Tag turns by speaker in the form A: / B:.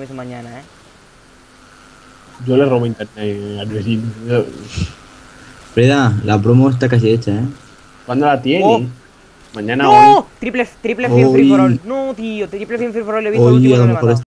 A: compromiso mañana,
B: Yo le robo internet al vecino.
C: Freda, la promo está casi hecha,
B: ¿Cuándo la tiene?
A: Oh.
B: Mañana o hoy.
A: ¡No! Triple 100 free for all.
C: Hoy,
A: No, tío, triple 100 free for all. He visto al
C: hoy
A: último y
C: a
A: no
C: lo
A: le he
C: mejor
A: matado.